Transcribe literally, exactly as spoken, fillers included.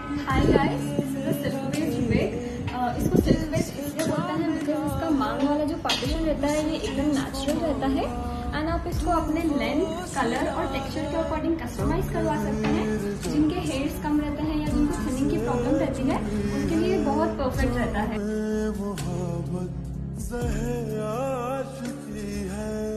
Hi guys, this is a silk waste wig. इसको silk waste इसलिए बोलते हैं बिकॉज इसका मांग वाला जो पार्टीशन रहता है ये एकदम नेचुरल रहता है एंड आप इसको अपने लेंथ, कलर और टेक्सचर के अकॉर्डिंग कस्टमाइज करवा सकते हैं। जिनके हेयर्स कम रहते हैं या जिनको थिनिंग की प्रॉब्लम रहती है उनके लिए बहुत परफेक्ट रहता है।